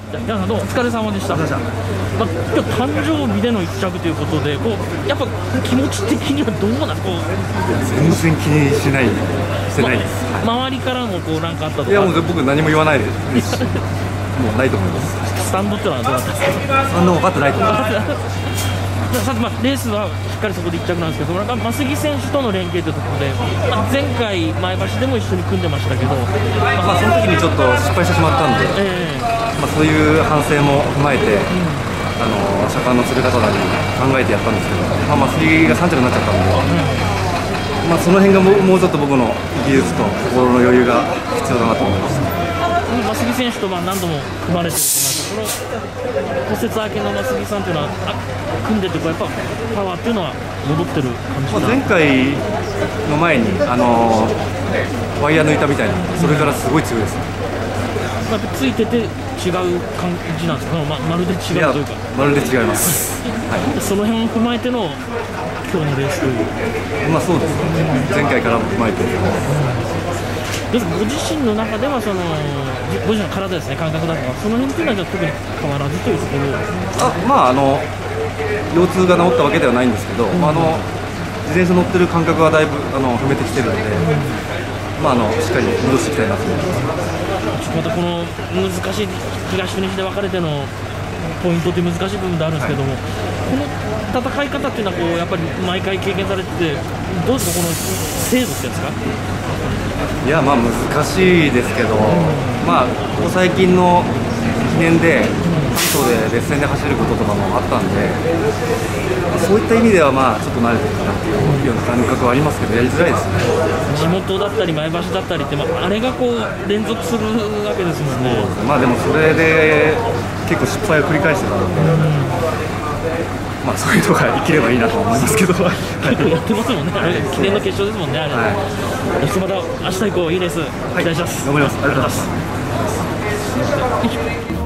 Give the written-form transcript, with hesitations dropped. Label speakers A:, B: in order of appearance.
A: 皆さんどうもお疲れ様でした。今日誕生日での一着ということで、やっぱ気持ち的にはどうなんですか？
B: 全然気にしてないです。
A: 周りからもなんかあったとか。
B: いやもう僕何も言わないですし、もうないと思います。
A: スタンドってのはどうだったんですか？
B: スタンド分かってないと思います。
A: さてレースはしっかりそこで一着なんですけど、増木選手との連携というところで、前回前橋でも一緒に組んでましたけど、
B: その時にちょっと失敗してしまったんで、そういう反省も踏まえて、車間の釣り方なり考えてやったんですけど、増木が3着になっちゃったんで、その辺がもうちょっと僕の技術と心の余裕が必要だなと思います。
A: 増木選手と何度も組まれてるとなると、骨折明けの増木さんというのは組んでてやっぱパワーっていうのは戻ってる感じ
B: 前回の前にワイヤー抜いたみたいな、それからすごい強いです。
A: ついてて違う感じなんですか？まるで違うというか。
B: まるで違います。
A: その辺を踏まえての今日のレースという。
B: そうですね。前回からも踏まえて。
A: ご自身の中ではご自身の体ですね、感覚だとか、その辺っていうのは特に変わらずというところ。
B: 腰痛が治ったわけではないんですけど、自転車乗ってる感覚はだいぶ踏めてきてるので、しっかり戻していきたいなと思います。
A: またこの難しい東と西で分かれてのポイントって難しい部分であるんですけども、この戦い方っていうのはやっぱり毎回経験されてて、どうですか、この精度っていうんですか？
B: いや難しいですけど、ここ最近の記念で関東で列戦で走ることとかもあったんで、そういった意味ではちょっと慣れてるかなっていうような感覚はありますけど、やりづらいですね。
A: 地元だったり前橋だったりって、あれが連続するわけですもんね。
B: でもそれで結構失敗を繰り返してたので、そういうのが生きればいいなと思いますけど。結
A: 構やってますもんね、記念の決勝ですもんね、あれ。また明日以降いいレース期待します。
B: 頑張ります。ありがとうございます。